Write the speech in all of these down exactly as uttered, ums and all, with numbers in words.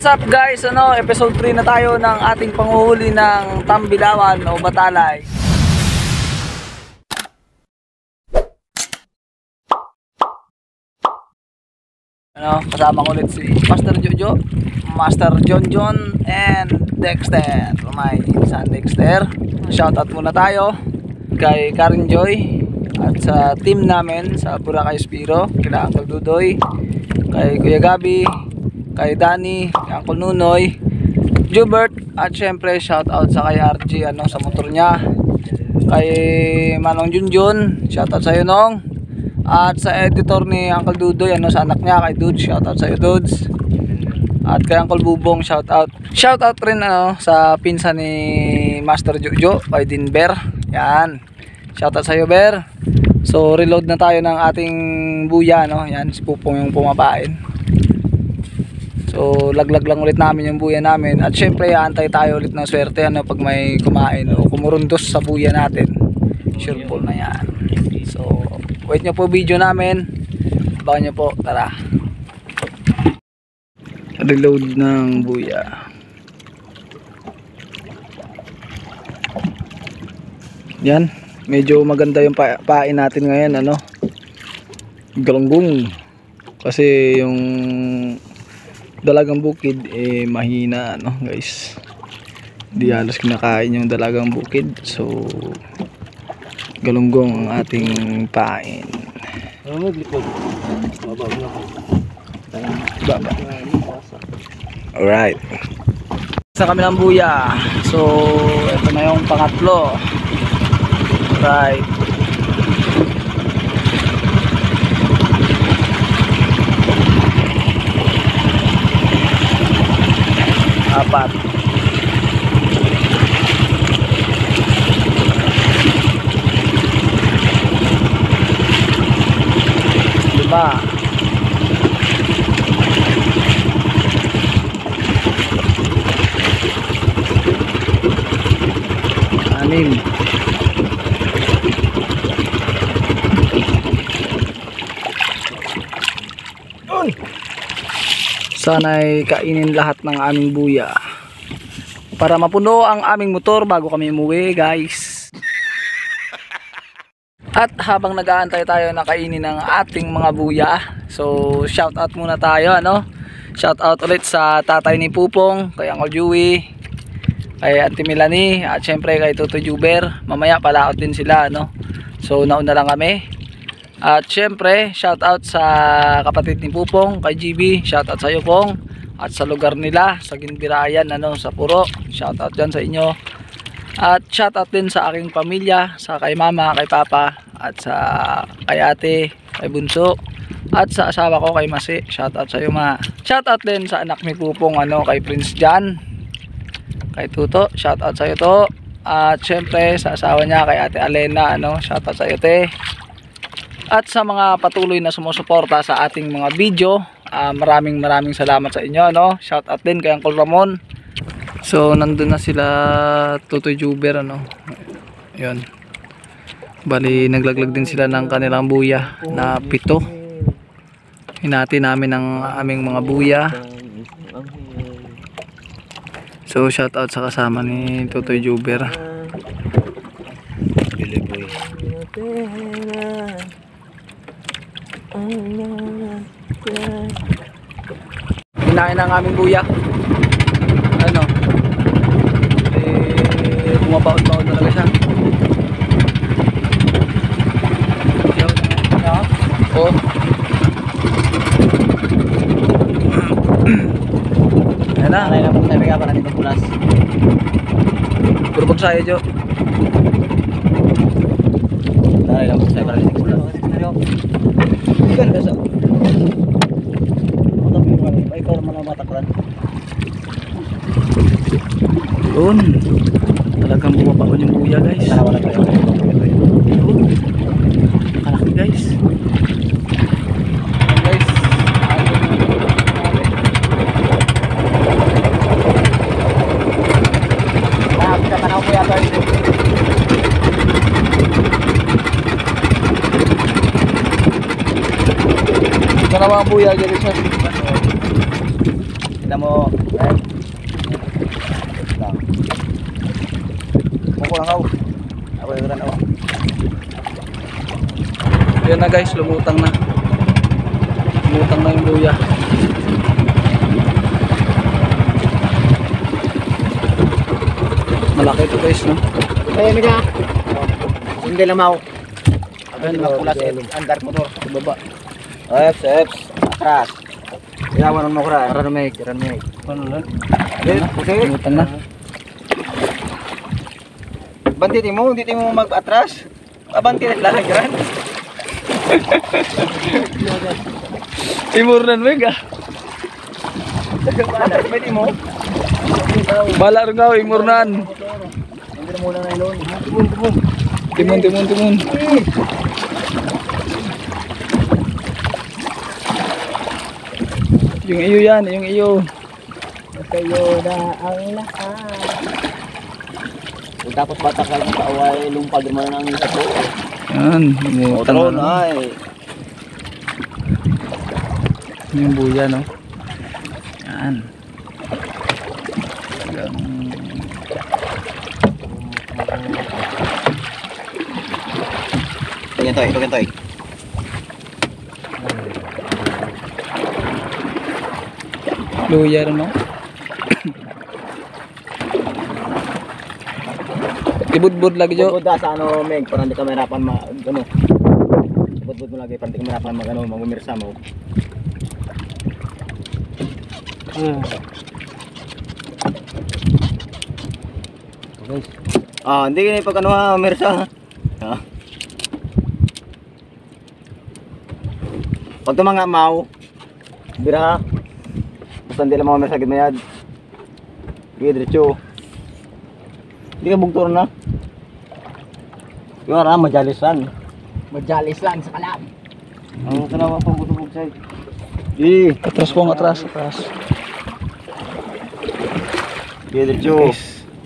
What's up guys? Ano, episode three na tayo ng ating panghuhuli ng tambilawan o batalay. Ano, kasama ko ulit si Master Jojo, Master John John, and Dexter. May insan Dexter. Shoutout muna tayo kay Karen Joy at sa team namin sa Boracay Spiro, kila Uncle Dudoy, kay Kuya Gabi, kay Danny, kay Uncle Nunoy, Jubert, at syempre shoutout sa kay R G ano, sa motor niya, kay Manong Junjun, shoutout sa iyo Nong, at sa editor ni Uncle Dudoy ano, sa anak niya, kay Dudes, shoutout sa iyo Dudes, at kay Uncle Bubong, shoutout. Shoutout rin ano, sa pinsan ni Master Jojo, kay Dinber. Yan, shoutout sa iyo Ber. So reload na tayo ng ating buya no. Yan si Pupong yung pumapain. So laglag lang ulit namin yung buya namin. At syempre aantay tayo ulit ng swerte ano, pag may kumain o kumurundos sa buya natin. Sure po na yan. So wait nyo po video namin. Abangan nyo po. Tara. Reload ng buya. Yan. Medyo maganda yung pa pain natin ngayon ano. Galunggong. Kasi yung dalagang bukid eh mahina ano guys. Di halos kinakain yung dalagang bukid. So galunggong ang ating pain. Baba. Alright. Sa kami ng buya. So ito na yung pangatlo. Right. Apat. Lima. Anim. Sana'y kainin lahat ng aming buya para mapuno ang aming motor bago kami umuwi guys. At habang nag-aantay tayo na kainin ng ating mga buya, so shout out muna tayo ano. Shout out ulit sa tatay ni Pupong, kay Uncle Dewey, kay Auntie Melanie, at syempre kay Toto Juber. Mamaya palaot din sila ano. So nauna lang kami. At syempre shout out sa kapatid ni Pupong, kay G B, shout out sa iyo Pong, at sa lugar nila sa Ginbirayan ano, sa Puro, shout out dyan sa inyo. At shout out din sa aking pamilya, sa kay mama, kay papa, at sa kay ate, kay bunso, at sa asawa ko kay Masi, shout out sa iyo ma. Shout out din sa anak ni Pupong ano, kay Prince John, kay Tuto, shout out sa iyo to. At syempre sa asawa niya, kay ate Alena ano, shout out sa iyo te. At sa mga patuloy na sumusuporta sa ating mga video, uh, maraming maraming salamat sa inyo no. Shout out din kay Uncle Ramon. So nandun na sila Tutoy Juber ano. Ayun. Bali naglaglag din sila ng kanilang buya na pito. Hinati namin ang aming mga buya. So shout out sa kasama ni Tutoy Juber. Delivery. Hinain ang aming buya. Ano? Eh, bumabaon-baon talaga siya. Oh. Ayan na. Ayan na po tayo ka para dito pulas. Puro bagsayo, Jo. Ayan na po tayo para dito pulas. Ikan basa. Ay ikaw naman ang matakran. Yun. Talagang bumabaon yung buya guys. Wala tayo. Yun. Kalaki guys. Guys. Ah, kita tanaw po yata ito. Ito na mga buya, Jerry Sir. na mo. Eh. Lang. Muko lang ako. Ako yung ran ako. Yan na guys, lumutang na. Lumutang na yung buya. Malaki ito guys, no? Ay, miga. Hindi lang mau. Abang di magpula sa andar motor. Sa baba. Eps, eps. Atras. Ilawan mo kura. Aran may, aran may. Ano lang? Okay. Lumutang na. Banti mo, hindi mo mag-atras. Abanti na lang gran. Timurnan mega. Pwede mo. Balar nga, imurnan. Hindi na muna ngayon. Timon, timon. Timon, timon, timon. Yung iyo yan, yung iyo. Kayo na ang lahat. Tapos bata ka ng kaaway, lumpag naman ang isa po. Yan, lumutang Otro na. na eh. Yung buya, no? Yan. Hanggang... Ito gantoy, ito gantoy. Luya rin, no? Ibudbud lagi jo. Budbud sa ano, Meg, para hindi ka mahirapan ma... ano. Budbud mo lagi, para hindi ka mahirapan mag ano, mag-umirsa mo. Hmm. Okay. Ah, hindi ganyan pag ano ha, umirsa. Ha? Pag tumanga mau, bira ha. Basta hindi lang mga umirsa, gid mayad. Sige, diretso. Hindi ka bugtor na. Yung ara, majalisan. Majalis lang sa kalam. Ang kanawa pang butubog sa'yo. Di. Atras po, atras, atras. Sige, diretso. Guys.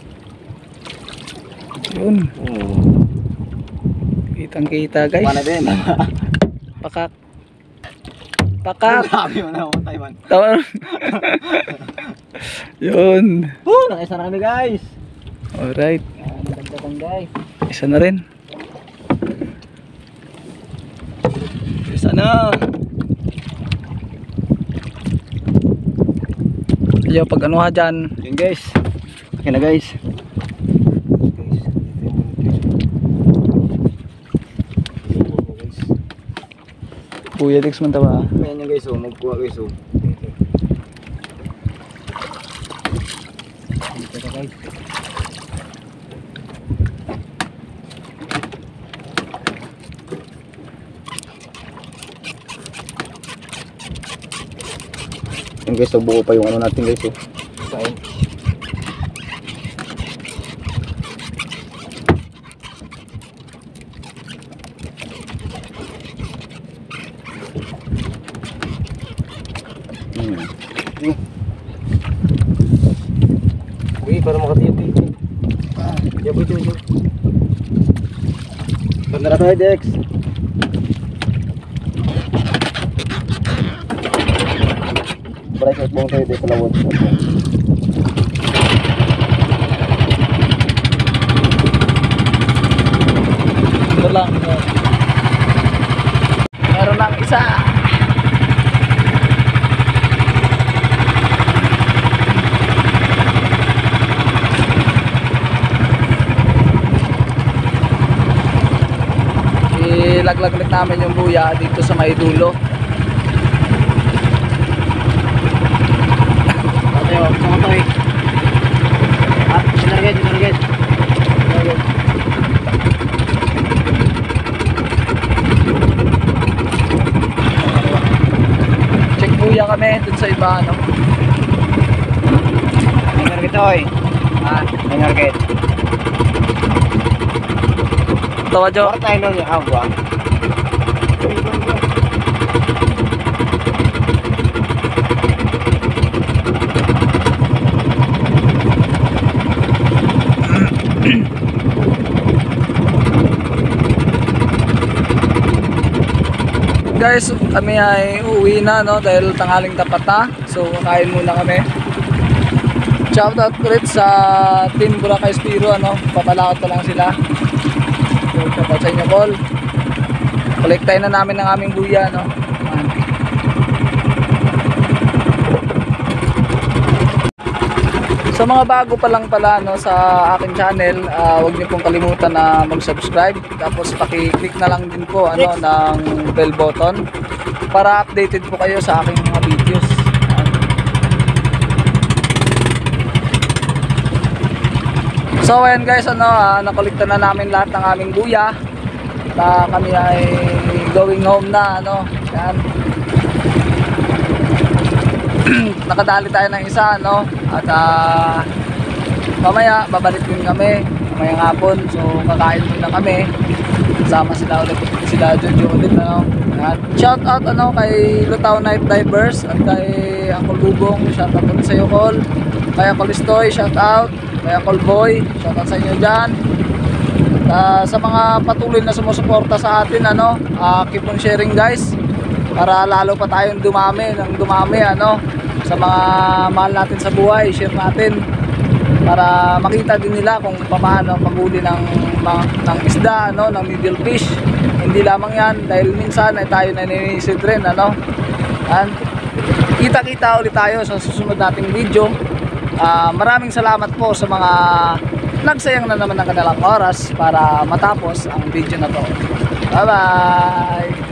Yun. Oo. Kitang kita guys. Mana din. Pakak. Pakak. Sabi mo na ako, Taiwan. Tawa. Yun. Oh, nakaisa na kami guys. Alright. Nagdagdagan guys. Isa na rin. Isa na. Ayaw pag ano ha dyan. Yun guys. Okay na guys. Kuya Dix man tawa. Ayan yung guys, oh. Magkuha guys, oh. Dito na guys. Yung guys, so buo pa yung ano natin guys, oh. Kain. Hmm. Yung. Uy, para makatiyap dito. Ah, yabo ito, yabo. Ganda na tayo, Dex. Para sa buong tayo dito na wood. Ito lang. Meron lang isa. Ilaglag ulit namin yung buya dito sa may dulo. Tayo, sama tayo. Ah, sinarget, sinarget. Sinarget. Check buya kami dun sa iba, ano. Sinarget, oy. Ah, sinarget. Tawa Jo. Para tayo nun yung agwa. Guys, kami ay uuwi na, no, dahil tanghaling tapat na. So kain muna kami. Shoutout ulit sa Team Boracay Spiro, ano, papalakad pa lang sila. So, shoutout sa inyo, Paul. Kolektahin na namin ng aming buya, no. Ayan. Sa mga bago pa lang pala, no, sa aking channel, uh, huwag niyo pong kalimutan na mag-subscribe. Tapos paki-click na lang din po ano ng bell button para updated po kayo sa aking mga videos. So ayan guys, ano, uh, nakolekta na namin lahat ng aming buya. At uh, kami ay going home na, ano. Yan. Nakadali tayo ng isa, no? At uh, mamaya babalik din kami mamayang hapon, so kakain muna kami, kasama sila ulit, sila Jojo ulit, ano? At shout out ano kay Lutaw Night Divers at kay Uncle Lubong, shout out ulit sa iyo, Col. Kay Uncle Listoy, shout out. Kay Uncle Boy, shout out sa inyo dyan. At uh, sa mga patuloy na sumusuporta sa atin, ano, uh, keep on sharing guys, para lalo pa tayong dumami ng dumami, ano, sa mga mahal natin sa buhay. Share natin para makita din nila kung paano paghuli ng, ng isda, ano, ng middle fish. Hindi lamang yan, dahil minsan ay tayo na ninisid rin, ano. And kita-kita ulit tayo sa susunod nating video. Uh, maraming salamat po sa mga nagsayang na naman ng kanilang oras para matapos ang video na to. Bye bye!